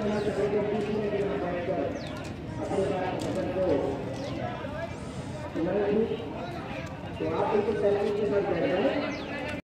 देना चाहेंगे किसी ने भी बैठकर अपने बात पसंद को सुनाई, तो आप इनको तैयारी के साथ बैठ जाए।